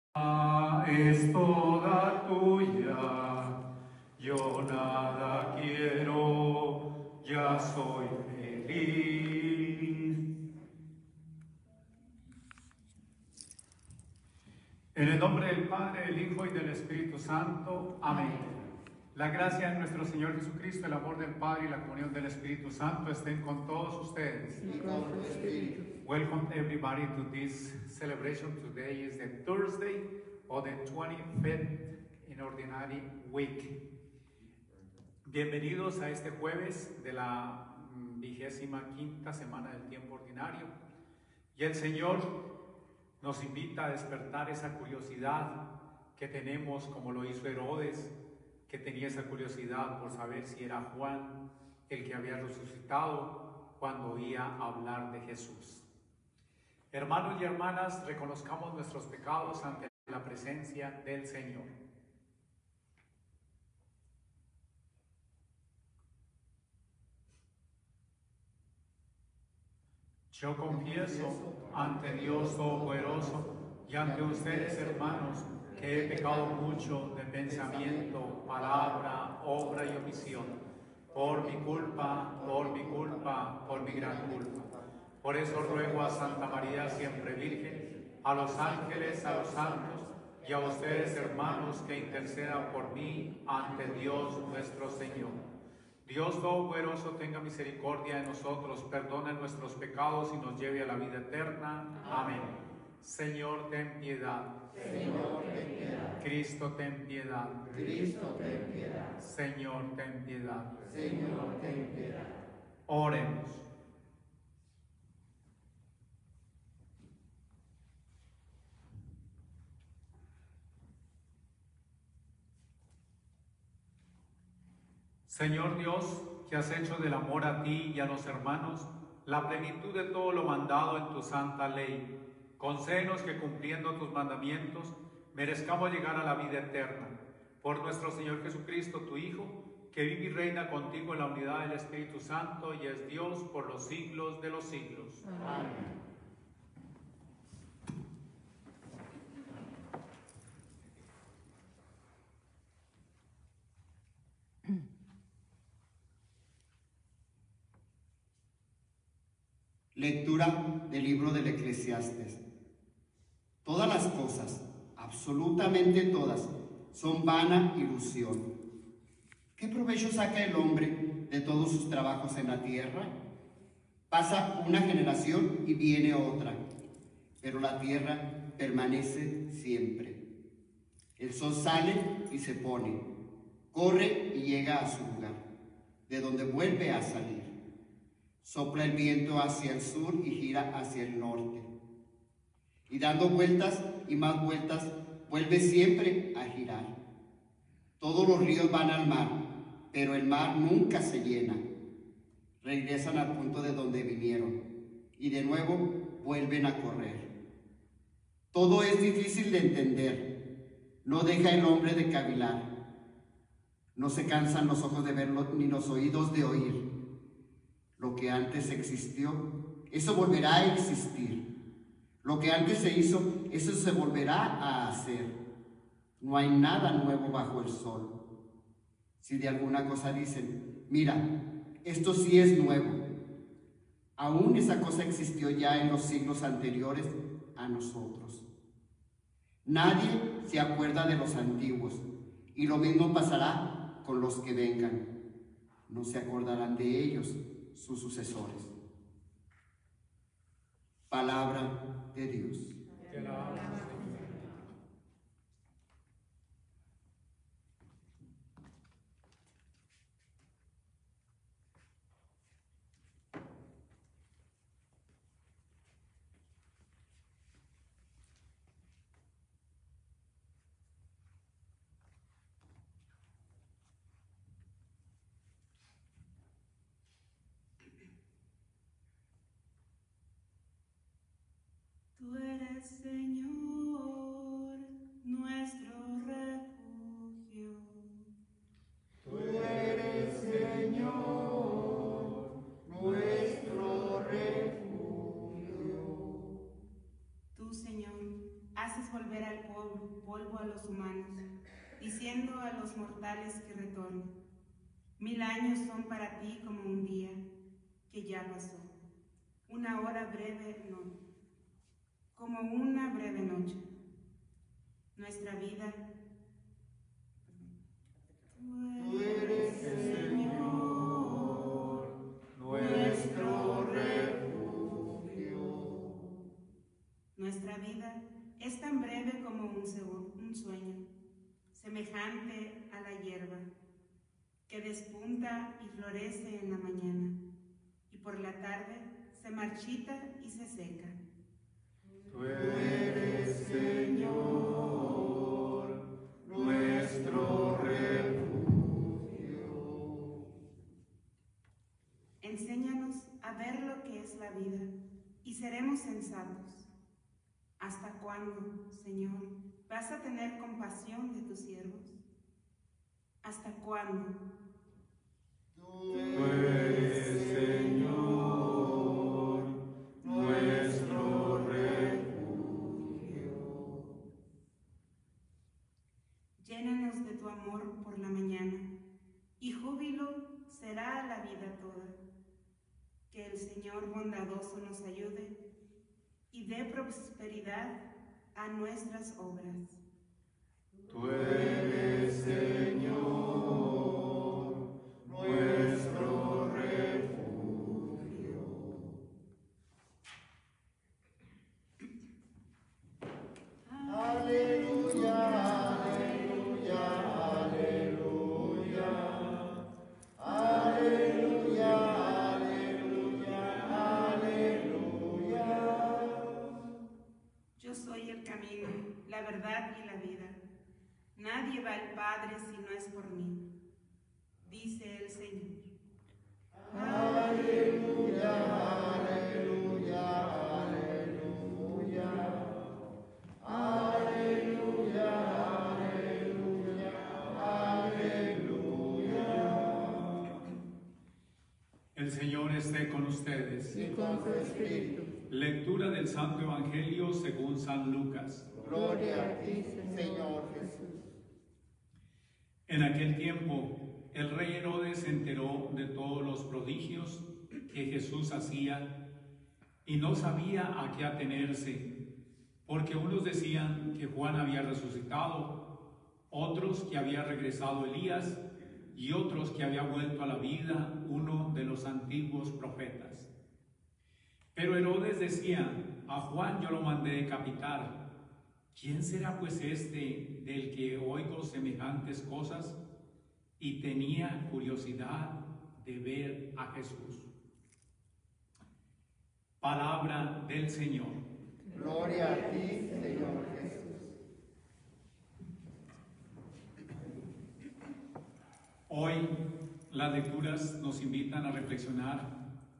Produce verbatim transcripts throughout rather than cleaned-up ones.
Es toda tuya, yo nada quiero, ya soy feliz. En el nombre del Padre, del Hijo y del Espíritu Santo. Amén. La gracia de nuestro Señor Jesucristo, el amor del Padre y la comunión del Espíritu Santo estén con todos ustedes. Y con tu espíritu. Welcome everybody to this celebration. Today is the Thursday of the twenty-fifth in Ordinary Week. Bienvenidos a este jueves de la vigésima quinta semana del tiempo ordinario. Y el Señor nos invita a despertar esa curiosidad que tenemos, como lo hizo Herodes, que tenía esa curiosidad por saber si era Juan el que había resucitado cuando oía hablar de Jesús. Hermanos y hermanas, reconozcamos nuestros pecados ante la presencia del Señor. Yo confieso ante Dios Todopoderoso y ante ustedes, hermanos, que he pecado mucho de pensamiento, palabra, obra y omisión, por mi culpa, por mi culpa, por mi gran culpa. Por eso ruego a Santa María, siempre Virgen, a los ángeles, a los santos y a ustedes, hermanos, que intercedan por mí ante Dios nuestro Señor. Dios Todopoderoso tenga misericordia de nosotros, perdone nuestros pecados y nos lleve a la vida eterna. Amén. Señor, ten piedad. Señor, ten piedad. Cristo, ten piedad. Cristo, ten piedad. Señor, ten piedad. Señor, ten piedad. Oremos. Señor Dios, que has hecho del amor a ti y a los hermanos la plenitud de todo lo mandado en tu santa ley, concédenos que cumpliendo tus mandamientos merezcamos llegar a la vida eterna. Por nuestro Señor Jesucristo, tu Hijo, que vive y reina contigo en la unidad del Espíritu Santo y es Dios por los siglos de los siglos. Amén. Lectura del libro del Eclesiastes. Todas las cosas, absolutamente todas, son vana ilusión. ¿Qué provecho saca el hombre de todos sus trabajos en la tierra? Pasa una generación y viene otra, pero la tierra permanece siempre. El sol sale y se pone, corre y llega a su lugar, de donde vuelve a salir. Sopla el viento hacia el sur y gira hacia el norte. Y dando vueltas y más vueltas, vuelve siempre a girar. Todos los ríos van al mar, pero el mar nunca se llena. Regresan al punto de donde vinieron y de nuevo vuelven a correr. Todo es difícil de entender. No deja el hombre de cavilar. No se cansan los ojos de verlo ni los oídos de oír. Lo que antes existió, eso volverá a existir. Lo que antes se hizo, eso se volverá a hacer. No hay nada nuevo bajo el sol. Si de alguna cosa dicen, mira, esto sí es nuevo, aún esa cosa existió ya en los siglos anteriores a nosotros. Nadie se acuerda de los antiguos, y lo mismo pasará con los que vengan. No se acordarán de ellos sus sucesores. Palabra de Dios. Te alabamos, Señor. Tú eres, Señor, nuestro refugio. Tú eres, Señor, nuestro refugio. Tú, Señor, haces volver al pueblo polvo, polvo a los humanos, diciendo a los mortales que retornen. Mil años son para ti como un día que ya pasó, una hora breve, no, como una breve noche. Nuestra vida, Tú eres, Señor, nuestro refugio. nuestra vida es tan breve como un, un sueño, semejante a la hierba, que despunta y florece en la mañana, y por la tarde se marchita y se seca. Tú eres, Señor, nuestro refugio. Enséñanos a ver lo que es la vida, y seremos sensatos. ¿Hasta cuándo, Señor, vas a tener compasión de tus siervos? ¿Hasta cuándo? Tú eres, Señor, nuestro refugio. Llénanos de tu amor por la mañana, y júbilo será la vida toda. Que el Señor bondadoso nos ayude y dé prosperidad a nuestras obras. Tú eres, Señor, nuestro refugio. Aleluya, aleluya, aleluya. Aleluya, aleluya, aleluya. Yo soy el camino, la verdad y la vida. Nadie va al Padre si no es por mí, dice el Señor. Aleluya, aleluya, aleluya. Aleluya, aleluya, aleluya. El Señor esté con ustedes. Y con tu espíritu. Lectura del Santo Evangelio según San Lucas. Gloria a ti, Señor Jesús. En aquel tiempo, el rey Herodes se enteró de todos los prodigios que Jesús hacía y no sabía a qué atenerse, porque unos decían que Juan había resucitado, otros que había regresado Elías y otros que había vuelto a la vida uno de los antiguos profetas. Pero Herodes decía: a Juan yo lo mandé decapitar. ¿Quién será pues este del que oigo semejantes cosas? Y tenía curiosidad de ver a Jesús. Palabra del Señor. Gloria a ti, Señor Jesús. Hoy las lecturas nos invitan a reflexionar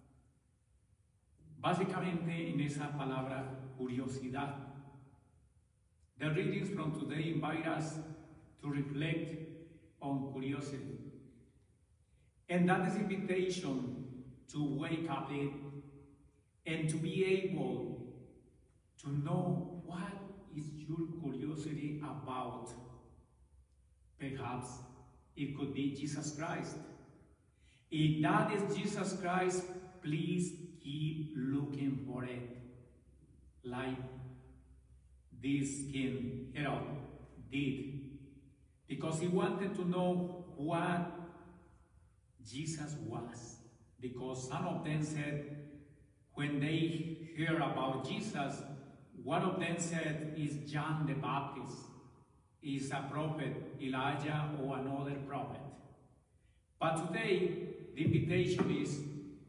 básicamente en esa palabra curiosidad. The readings from today invite us to reflect on curiosity. And that is invitation to wake up it and to be able to know what is your curiosity about. Perhaps it could be Jesus Christ. If that is Jesus Christ, please keep looking for it. Like this King Herod did, because he wanted to know what Jesus was. Because some of them said, when they hear about Jesus, one of them said is John the Baptist, is a prophet, Elijah or another prophet. But today, the invitation is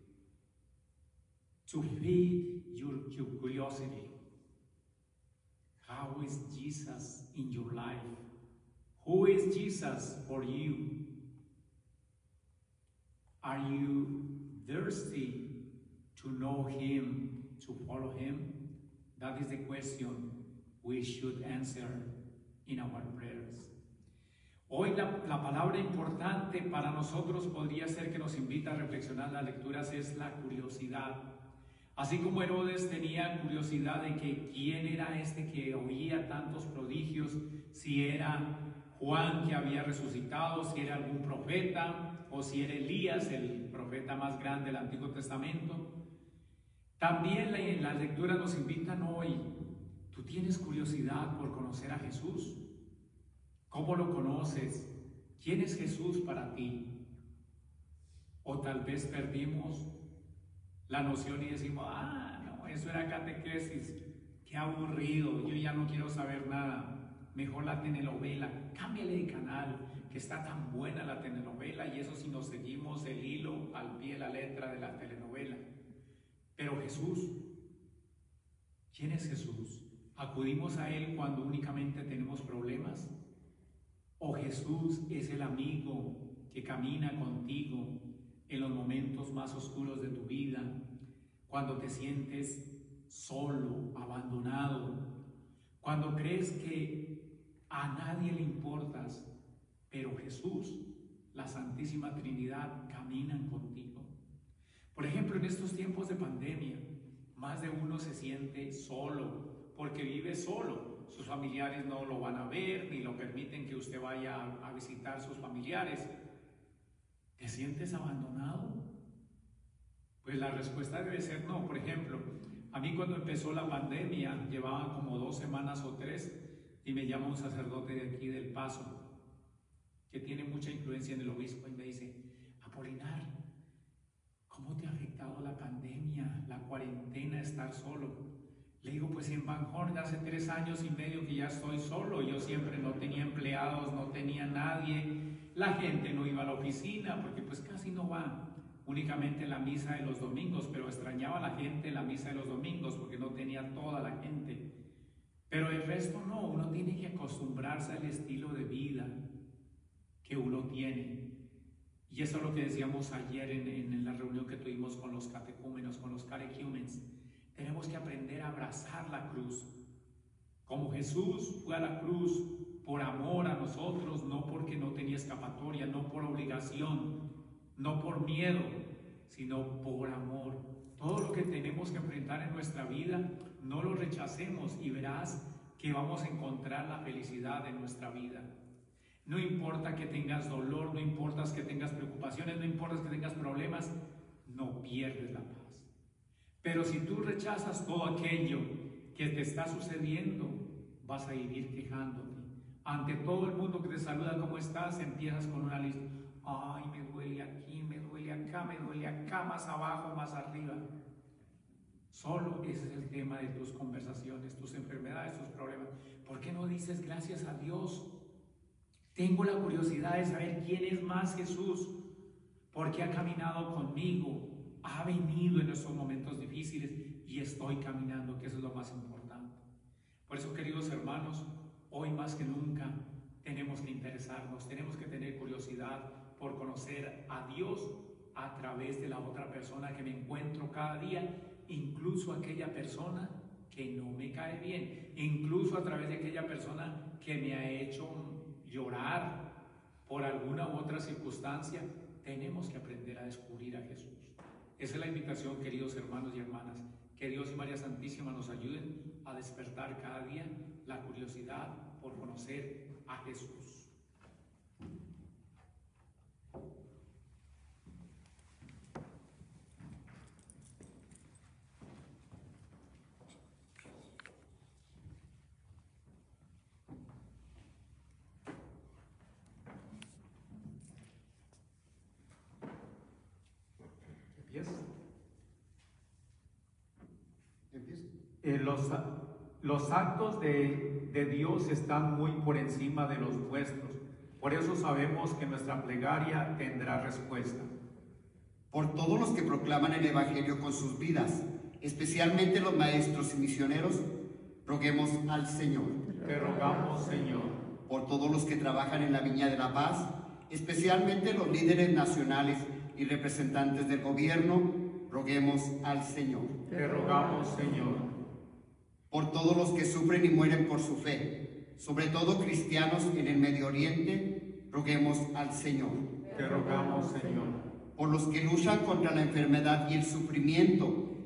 to feed your curiosity. How is Jesus in your life? Who is Jesus for you? Are you thirsty to know Him, to follow Him? That is the question we should answer in our prayers. Hoy la, la palabra importante para nosotros podría ser que nos invita a reflexionar las lecturas es la curiosidad. Así como Herodes tenía curiosidad de que quién era este que oía tantos prodigios, si era Juan que había resucitado, si era algún profeta o si era Elías, el profeta más grande del Antiguo Testamento. También la, las lecturas nos invitan hoy. ¿Tú tienes curiosidad por conocer a Jesús? ¿Cómo lo conoces? ¿Quién es Jesús para ti? O tal vez perdimos la noción y decimos, ah, no, eso era catequesis, qué aburrido, yo ya no quiero saber nada, mejor la telenovela, cámbiale de canal, que está tan buena la telenovela, y eso si nos seguimos el hilo al pie de la letra de la telenovela. Pero Jesús, ¿quién es Jesús? ¿Acudimos a Él cuando únicamente tenemos problemas? ¿O Jesús es el amigo que camina contigo en los momentos más oscuros de tu vida, cuando te sientes solo, abandonado, cuando crees que a nadie le importas, pero Jesús, la Santísima Trinidad, caminan contigo? Por ejemplo, en estos tiempos de pandemia, más de uno se siente solo, porque vive solo. Sus familiares no lo van a ver, ni lo permiten que usted vaya a visitar a sus familiares. ¿Te sientes abandonado? Pues la respuesta debe ser no. Por ejemplo, a mí cuando empezó la pandemia, llevaban como dos semanas o tres, y me llama un sacerdote de aquí del Paso, que tiene mucha influencia en el obispo, y me dice, Apolinar, ¿cómo te ha afectado la pandemia, la cuarentena, estar solo? Le digo, pues en Van Horn hace tres años y medio que ya estoy solo. Yo siempre no tenía empleados, no tenía nadie. La gente no iba a la oficina porque pues casi no va. Únicamente la misa de los domingos, pero extrañaba a la gente la misa de los domingos porque no tenía toda la gente. Pero el resto no, uno tiene que acostumbrarse al estilo de vida que uno tiene. Y eso es lo que decíamos ayer en, en la reunión que tuvimos con los catecúmenos, con los catechumens. Tenemos que aprender a abrazar la cruz. Como Jesús fue a la cruz por amor a nosotros, no porque no tenía escapatoria, no por obligación, no por miedo, sino por amor. Todo lo que tenemos que enfrentar en nuestra vida, no lo rechacemos y verás que vamos a encontrar la felicidad en nuestra vida. No importa que tengas dolor, no importa que tengas preocupaciones, no importa que tengas problemas, no pierdes la paz. Pero si tú rechazas todo aquello que te está sucediendo, vas a vivir quejándote. Ante todo el mundo que te saluda, ¿cómo estás? Empiezas con una lista. Ay, me duele aquí, me duele acá, me duele acá, más abajo, más arriba. Solo ese es el tema de tus conversaciones, tus enfermedades, tus problemas. ¿Por qué no dices gracias a Dios? Tengo la curiosidad de saber quién es más Jesús, porque ha caminado conmigo, ha venido en nuestros momentos difíciles y estoy caminando, que eso es lo más importante. Por eso, queridos hermanos, hoy más que nunca tenemos que interesarnos, tenemos que tener curiosidad por conocer a Dios a través de la otra persona que me encuentro cada día, incluso aquella persona que no me cae bien, incluso a través de aquella persona que me ha hecho llorar por alguna u otra circunstancia. Tenemos que aprender a descubrir a Jesús. Esa es la invitación, queridos hermanos y hermanas. Que Dios y María Santísima nos ayuden a despertar cada día la curiosidad por conocer a Jesús. Eh, los, los actos de, de Dios están muy por encima de los vuestros. Por eso sabemos que nuestra plegaria tendrá respuesta. Por todos los que proclaman el Evangelio con sus vidas, especialmente los maestros y misioneros, roguemos al Señor. Te rogamos, Señor. Por todos los que trabajan en la Viña de la Paz, especialmente los líderes nacionales y representantes del gobierno, roguemos al Señor. Te rogamos, Señor. Por todos los que sufren y mueren por su fe, sobre todo cristianos en el Medio Oriente, roguemos al Señor. Te rogamos, Señor. Por los que luchan contra la enfermedad y el sufrimiento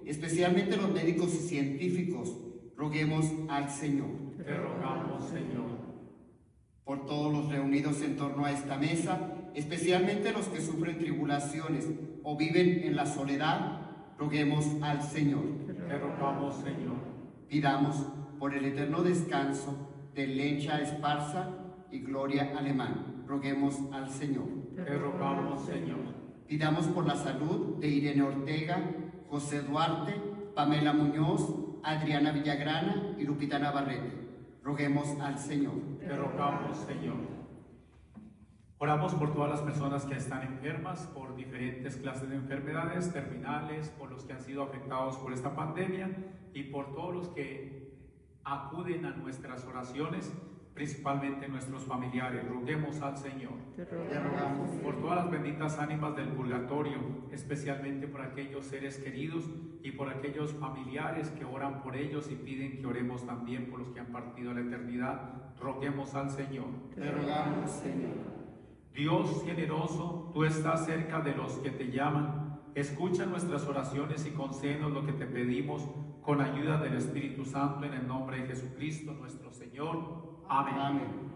especialmente los médicos y científicos, roguemos al Señor. Te rogamos, Señor. Por todos los reunidos en torno a esta mesa, especialmente los que sufren tribulaciones o viven en la soledad, roguemos al Señor. Te rogamos, Señor. Pidamos por el eterno descanso de Lencha Esparza y Gloria Alemán, roguemos al Señor. Te rogamos, Señor. Pidamos por la salud de Irene Ortega, José Duarte, Pamela Muñoz, Adriana Villagrana y Lupita Navarrete. Roguemos al Señor. Te rogamos, Señor. Oramos por todas las personas que están enfermas, por diferentes clases de enfermedades terminales, por los que han sido afectados por esta pandemia y por todos los que acuden a nuestras oraciones, principalmente nuestros familiares. Roguemos al Señor. Te rogamos. Por todas las benditas ánimas del purgatorio, especialmente por aquellos seres queridos y por aquellos familiares que oran por ellos y piden que oremos también por los que han partido a la eternidad. Roguemos al Señor. Te rogamos, Señor. Dios generoso, tú estás cerca de los que te llaman. Escucha nuestras oraciones y concédenos lo que te pedimos con ayuda del Espíritu Santo, en el nombre de Jesucristo nuestro Señor. Amén. Amén.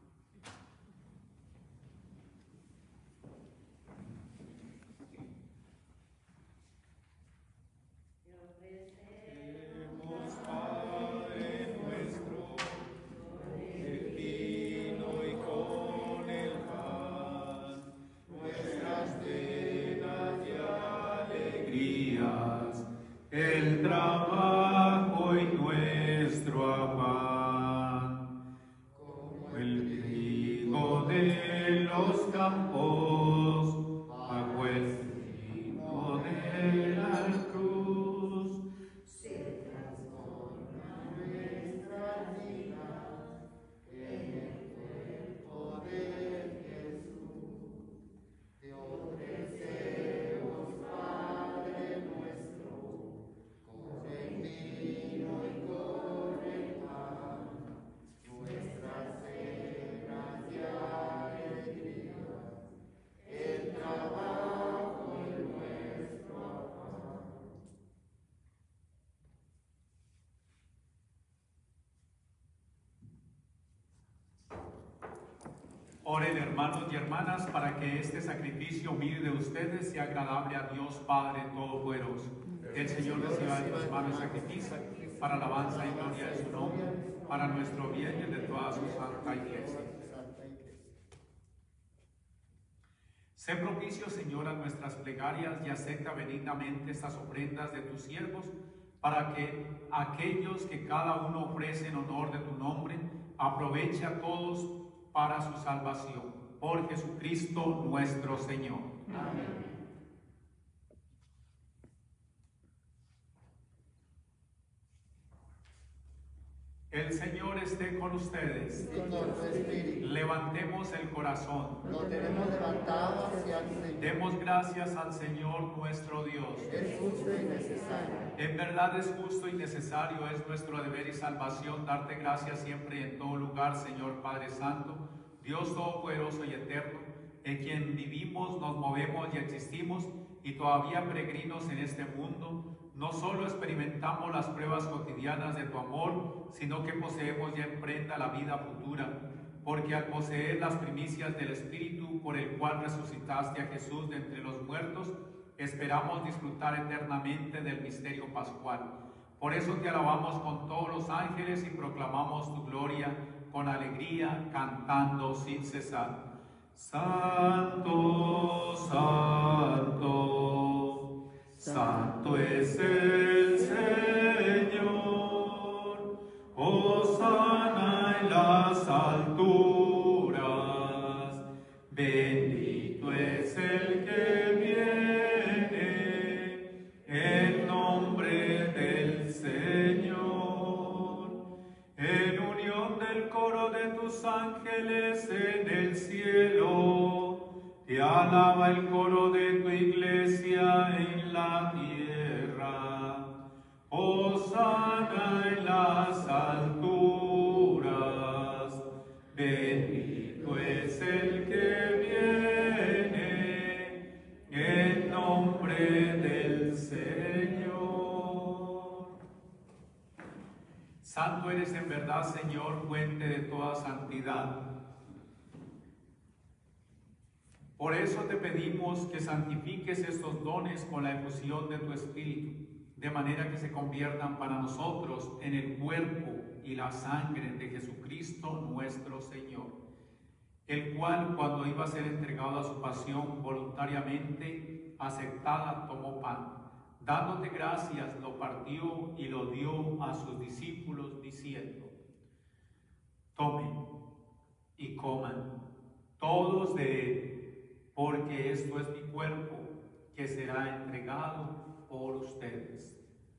El trabajo y nuestro afán, como el trigo de los campos, bajo el trigo de la cruz, se transforma nuestra vida en el cuerpo de Jesús. Te ofrecemos, Padre nuestro, con el vino y con el pan, nuestras cenas y alegrías, el trabajo y nuestro afán. Oren, hermanos y hermanas, para que este sacrificio humilde de ustedes sea agradable a Dios Padre Todopoderoso. Que el Señor reciba de tus manos sacrificio para alabanza y gloria de su nombre, para nuestro bien y el de toda su santa iglesia. Sé propicio, Señor, a nuestras plegarias y acepta benignamente estas ofrendas de tus siervos, para que aquellos que cada uno ofrece en honor de tu nombre, aproveche a todos para su salvación. Por Jesucristo nuestro Señor. Amén. El Señor esté con ustedes. Y con tu espíritu. Levantemos el corazón. Lo tenemos levantado hacia el Señor. Demos gracias al Señor nuestro Dios. Es justo y necesario. En verdad es justo y necesario, es nuestro deber y salvación darte gracias siempre y en todo lugar, Señor Padre Santo, Dios todopoderoso y eterno, en quien vivimos, nos movemos y existimos, y todavía peregrinos en este mundo. No solo experimentamos las pruebas cotidianas de tu amor, sino que poseemos ya en prenda la vida futura, porque al poseer las primicias del Espíritu por el cual resucitaste a Jesús de entre los muertos, esperamos disfrutar eternamente del misterio pascual. Por eso te alabamos con todos los ángeles y proclamamos tu gloria con alegría, cantando sin cesar. Santo, santo, santo es el Señor, hosana en las alturas, bendito es el que viene en nombre del Señor. En unión del coro de tus ángeles en el cielo, te alaba el coro de tu iglesia en la tierra. Hosana en las alturas, bendito es el que viene en nombre del Señor. Santo eres en verdad, Señor, fuente de toda santidad. Por eso te pedimos que santifiques estos dones con la efusión de tu Espíritu, de manera que se conviertan para nosotros en el cuerpo y la sangre de Jesucristo nuestro Señor, el cual, cuando iba a ser entregado a su pasión voluntariamente aceptada, tomó pan. Dándote gracias, lo partió y lo dio a sus discípulos, diciendo: tomen y coman todos de él, porque esto es mi cuerpo, que será entregado por ustedes.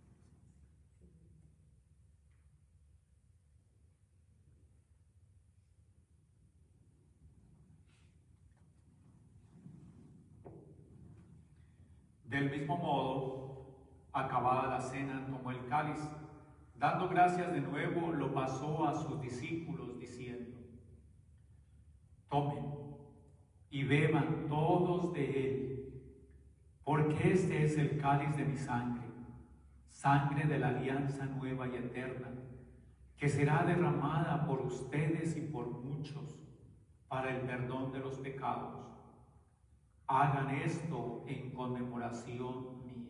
Del mismo modo, acabada la cena, tomó el cáliz, dando gracias de nuevo, lo pasó a sus discípulos, diciendo: tomen y beban todos de él, porque este es el cáliz de mi sangre, sangre de la alianza nueva y eterna, que será derramada por ustedes y por muchos para el perdón de los pecados. Hagan esto en conmemoración mía.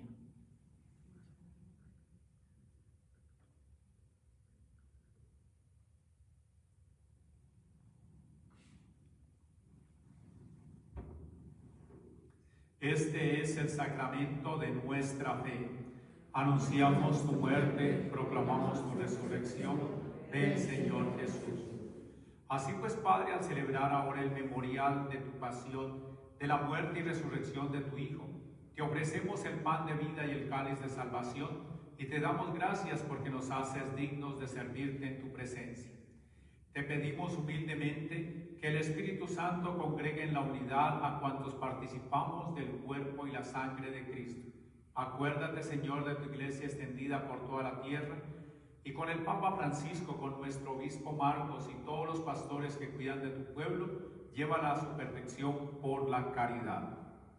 Este es el sacramento de nuestra fe. Anunciamos tu muerte, proclamamos tu resurrección. Ven, Señor Jesús. Así pues, Padre, al celebrar ahora el memorial de tu pasión, de la muerte y resurrección de tu Hijo, te ofrecemos el pan de vida y el cáliz de salvación, y te damos gracias porque nos haces dignos de servirte en tu presencia. Te pedimos humildemente que el Espíritu Santo congregue en la unidad a cuantos participamos del cuerpo y la sangre de Cristo. Acuérdate, Señor, de tu iglesia extendida por toda la tierra, y con el Papa Francisco, con nuestro obispo Marcos y todos los pastores que cuidan de tu pueblo, llévala a su perfección por la caridad.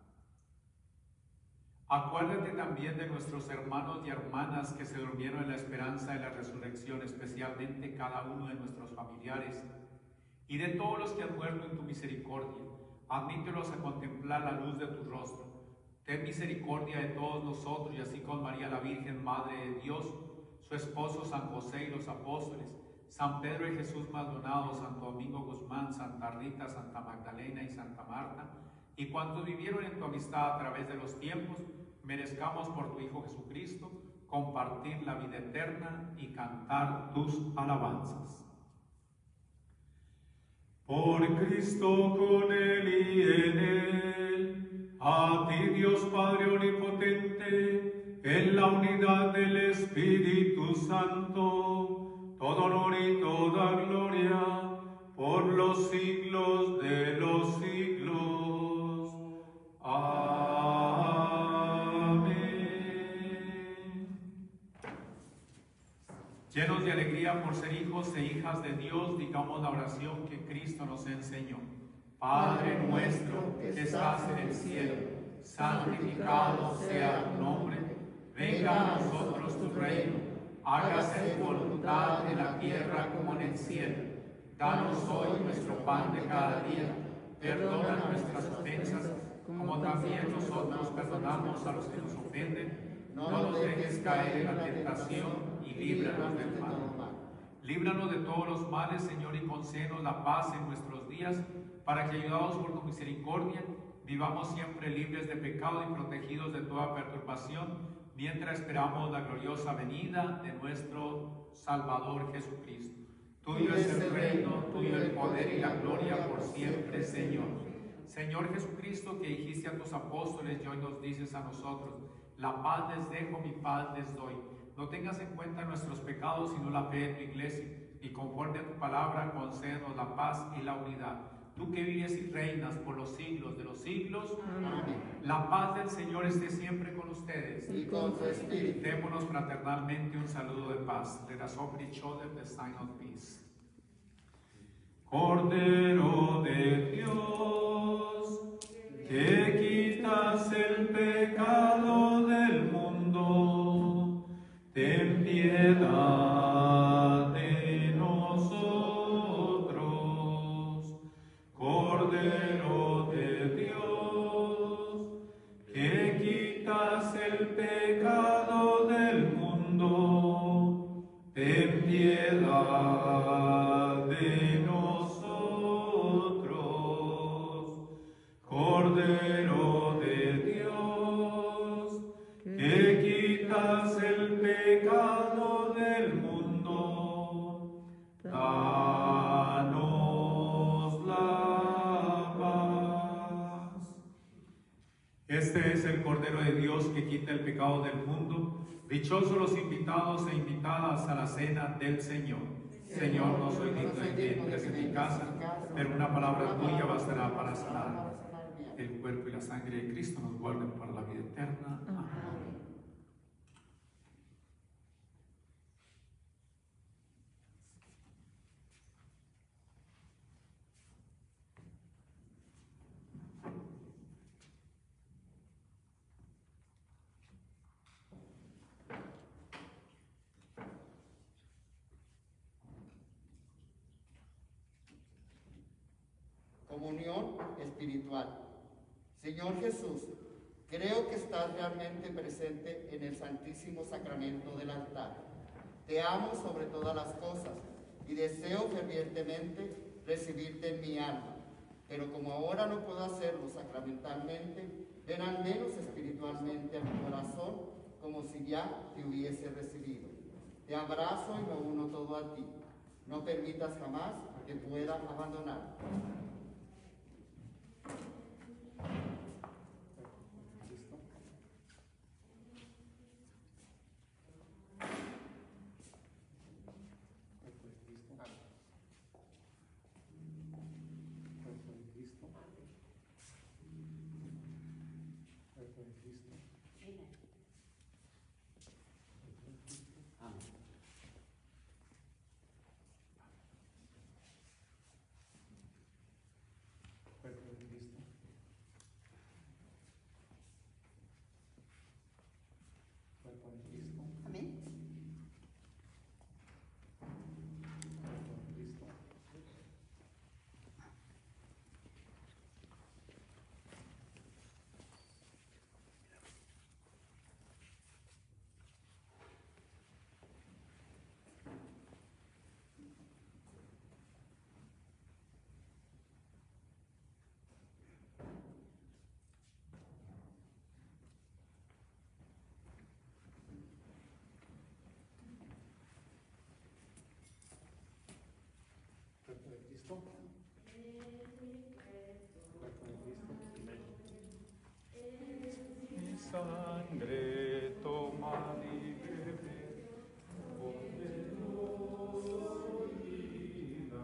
Acuérdate también de nuestros hermanos y hermanas que se durmieron en la esperanza de la resurrección, especialmente cada uno de nuestros familiares, y de todos los que han muerto en tu misericordia. Admítelos a contemplar la luz de tu rostro. Ten misericordia de todos nosotros, y así con María la Virgen, Madre de Dios, su esposo San José y los apóstoles, San Pedro y Jesús Maldonado, Santo Domingo Guzmán, Santa Rita, Santa Magdalena y Santa Marta, y cuantos vivieron en tu amistad a través de los tiempos, merezcamos por tu Hijo Jesucristo compartir la vida eterna y cantar tus alabanzas. Por Cristo, con Él y en Él, a ti Dios Padre Omnipotente, en la unidad del Espíritu Santo, todo honor y toda gloria, por los siglos de los siglos. Amén. Llenos de alegría por ser hijos e hijas de Dios, digamos la oración que Cristo nos enseñó. Padre nuestro que estás en el cielo, santificado sea tu nombre. Venga a nosotros tu reino. Hágase tu voluntad en la tierra como en el cielo. Danos hoy nuestro pan de cada día. Perdona nuestras ofensas, como también nosotros perdonamos a los que nos ofenden. No nos dejes caer en la tentación y líbranos del mal. Líbranos de todos los males, Señor, y concédenos la paz en nuestros días, para que, ayudados por tu misericordia, vivamos siempre libres de pecado y protegidos de toda perturbación, mientras esperamos la gloriosa venida de nuestro Salvador Jesucristo. Tuyo es el reino, tuyo el poder y la gloria por siempre, Señor. Señor Jesucristo, que dijiste a tus apóstoles y hoy nos dices a nosotros: la paz les dejo, mi paz les doy. No tengas en cuenta nuestros pecados, sino la fe de tu iglesia, y conforme a tu palabra, concédenos la paz y la unidad. Tú que vives y reinas por los siglos de los siglos. Amén. La paz del Señor esté siempre con ustedes. Y con tu espíritu. Démonos fraternalmente un saludo de paz. Let us offer each other the sign of peace. Cordero de Dios, que quitas el pecado del mundo, ten piedad. Cordero de Dios, que quitas el pecado del mundo, ten piedad de nosotros. Cordero de Dios, que quitas el pecado del mundo, danos la paz. Este es el Cordero de Dios que quita el pecado del mundo. Dichosos los invitados e invitadas a la cena del Señor. Señor, no soy digno de que entres en mi casa, pero una palabra tuya bastará para sanar. El cuerpo y la sangre de Cristo nos guarden para la vida eterna. Amén. Comunión espiritual. Señor Jesús, creo que estás realmente presente en el Santísimo Sacramento del altar. Te amo sobre todas las cosas y deseo fervientemente recibirte en mi alma. Pero como ahora no puedo hacerlo sacramentalmente, ven al menos espiritualmente a mi corazón como si ya te hubiese recibido. Te abrazo y me uno todo a ti. No permitas jamás que pueda abandonar. Mi sangre toma y bebe, cordero y vida.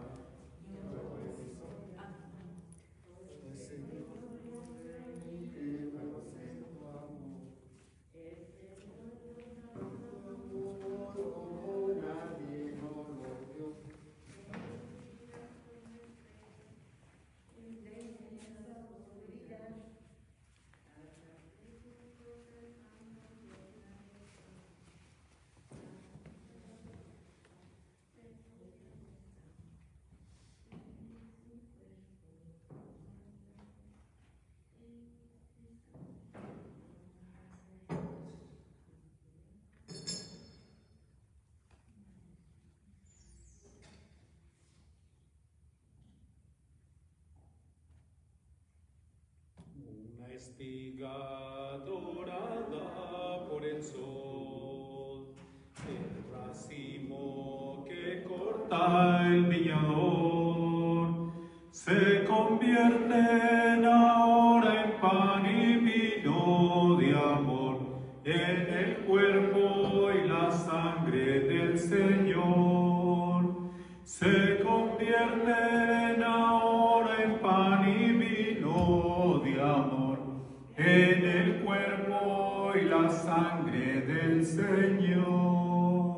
Una espiga dorada por el sol, el racimo que corta el viñador, se convierten ahora en pan y vino de amor, en el cuerpo y la sangre del Señor. Se convierten ahora en pan y vino de amor, en el cuerpo y la sangre del Señor.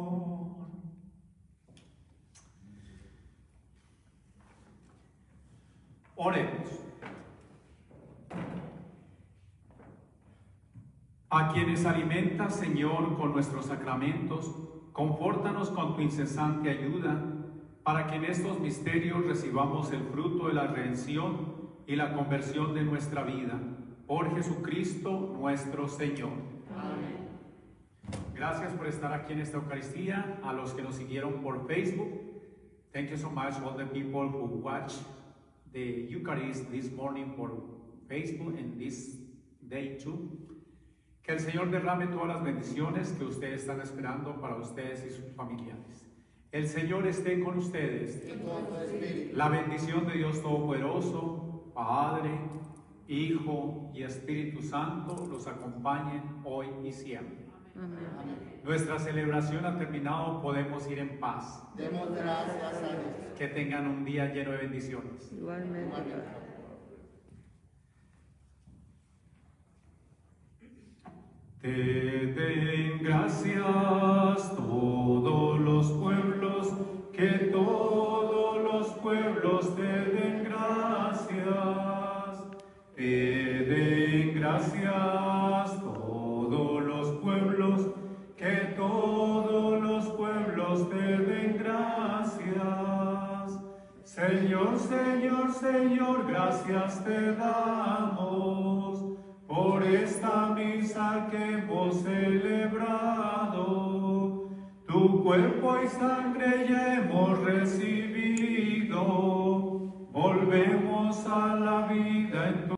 Oremos. A quienes alimentas, Señor, con nuestros sacramentos, confórtanos con tu incesante ayuda, para que en estos misterios recibamos el fruto de la redención y la conversión de nuestra vida. Por Jesucristo nuestro Señor. Amén. Gracias por estar aquí en esta Eucaristía. A los que nos siguieron por Facebook, thank you so much all the people who watch the Eucharist this morning por Facebook and this day too. Que el Señor derrame todas las bendiciones que ustedes están esperando para ustedes y sus familiares. El Señor esté con ustedes. Y con tu espíritu. La bendición de Dios Todopoderoso, Padre, Hijo y Espíritu Santo los acompañen hoy y siempre. Amén. Nuestra celebración ha terminado, podemos ir en paz. Demos gracias a Dios. Que tengan un día lleno de bendiciones. Igualmente. Igualmente. Te den gracias todos los pueblos, que todos los pueblos te den gracias. Te den gracias todos los pueblos, que todos los pueblos te den gracias. Señor, Señor, Señor, gracias te damos por esta misa que hemos celebrado. Tu cuerpo y sangre ya hemos recibido, volvemos a la vida en tu